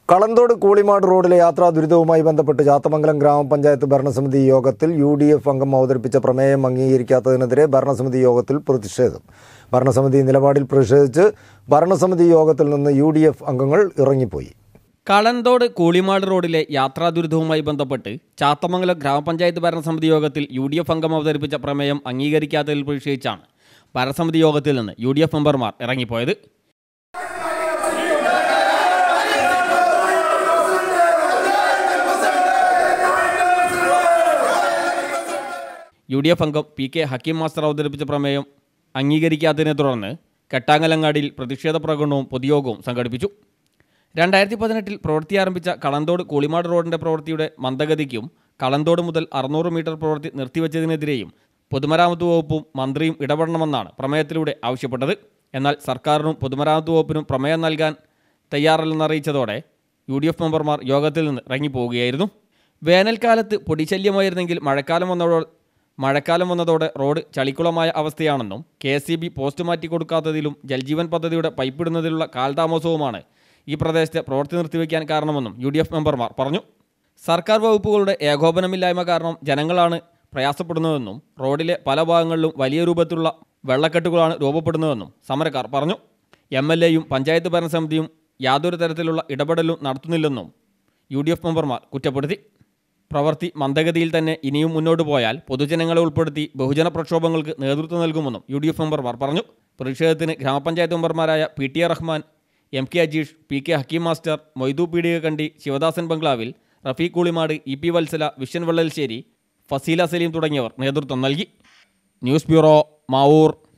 കളന്തോട് കൂളിമാട് റോഡിലെ യാത്രാ ദുരിതവുമായി ബന്ധപ്പെട്ട് ചാത്തമംഗലം ഗ്രാമപഞ്ചായത്ത് ഭരണസമിതി യോഗത്തിൽ UDF അംഗം അവതരിപ്പിച്ച പ്രമേയം അംഗീകരിക്കാത്തതിനെതിരെ ഭരണസമിതി യോഗത്തിൽ പ്രതിഷേധം. ഭരണസമിതി നിലപാടിൽ പ്രതിഷേധിച്ച് ഭരണസമിതി യോഗത്തിൽ നിന്ന് UDF അംഗങ്ങൾ ഇറങ്ങിപ്പോയി. കളന്തോട് കൂളിമാട് റോഡിലെ യാത്രാ ദുരിതവുമായി ബന്ധപ്പെട്ട് ചാത്തമംഗലം ഗ്രാമപഞ്ചായത്ത് ഭരണസമിതി യോഗത്തിൽ UDF അംഗം അവതരിപ്പിച്ച പ്രമേയം അംഗീകരിക്കാത്തതിൽ പ്രതിഷേധിച്ചാണ് ഭരണസമിതി യോഗത്തിൽ നിന്ന് UDF മെമ്പർമാർ ഇറങ്ങിപ്പോയത്. UDF അംഗം PK ഹക്കീം മാസ്റ്റർ അവതരിപ്പിച്ച പ്രമേയം അംഗീകരിക്കാത്തതിനെ തുടർന്ന് കെട്ടാങ്ങലങ്ങാടിയിൽ പ്രതിഷേധ പ്രകടനവും പൊതുയോഗവും സംഘടിപ്പിച്ചു. 2018 പ്രവൃത്തി ആരംഭിച്ച കളന്തോട് കൂളിമാട് റോഡിൻ്റെ പ്രവൃത്തിയുടെ മന്ദഗതിക്കും കളന്തോട് മുതൽ 600 മീറ്റർ പ്രവൃത്തി നിർത്തിവെച്ചതിനെതിരെയും പൊതുമരാമത്ത് വകുപ്പും മന്ത്രിയും ഇടപെടണമെന്നാണ് പ്രമേയത്തിലൂടെ ആവശ്യപ്പെട്ടത്. എന്നാൽ സർക്കാരിനും പൊതുമരാമത്ത് വകുപ്പിനും പ്രമേയം നൽകാൻ തയ്യാറല്ലെന്നറിയിച്ചതോടെ UDF മെമ്പർമാർ യോഗത്തിൽ നിന്ന് ഇറങ്ങിപ്പോവുകയായിരുന്നു. വേനൽക്കാലത്ത് പൊടിശല്യമായിരുന്നെങ്കിൽ മഴക്കാലം വന്നതോടെ റോഡ് ചളിക്കുളമായ അവസ്ഥയാണെന്നും KSEB പോസ്റ്റ് മാറ്റിക്കൊടുക്കാത്തതിലും ജൽജീവൻ പദ്ധതിയുടെ പൈപ്പിടുന്നതിലുള്ള കാലതാമസവുമാണ് ഈ പ്രദേശത്തെ പ്രവൃത്തി നിർത്തിവെക്കാൻ കാരണമെന്നും UDF മെമ്പർമാർ പറഞ്ഞു. സർക്കാർ വകുപ്പുകളുടെ ഏകോപനമില്ലായ്മ കാരണം ജനങ്ങളാണ് പ്രയാസപ്പെടുന്നതെന്നും റോഡിലെ പല ഭാഗങ്ങളിലും വലിയ രൂപത്തിലുള്ള വെള്ളക്കെട്ടുകളാണ് രൂപപ്പെടുന്നതെന്നും സമരക്കാർ പറഞ്ഞു. MLAയും പഞ്ചായത്ത് ഭരണസമിതിയും യാതൊരു തരത്തിലുള്ള ഇടപെടലും നടത്തുന്നില്ലെന്നും UDF മെമ്പർമാർ കുറ്റപ്പെടുത്തി. പ്രവൃത്തി മന്ദഗതിയിൽ തന്നെ ഇനിയും മുന്നോട്ട് പോയാൽ പൊതുജനങ്ങളെ ഉൾപ്പെടുത്തി ബഹുജന പ്രക്ഷോഭങ്ങൾക്ക് നേതൃത്വം നൽകുമെന്നും UDF മെമ്പർമാർ പറഞ്ഞു. പ്രതിഷേധത്തിന് ഗ്രാമപഞ്ചായത്ത് മെമ്പർമാരായ PT Rahman, MK Ajeesh, PK Hakeem master, Moidu Peedikakkandi, Sivadasan ബംഗ്ലാവിൽ, റഫീഖ് കൂളിമാട്, EP വത്സല, വിഷൻ വെള്ളൽശ്ശേരി, ഫസീല സലീം തുടങ്ങിയവർ നേതൃത്വം നൽകി. News bureau, Mavoor.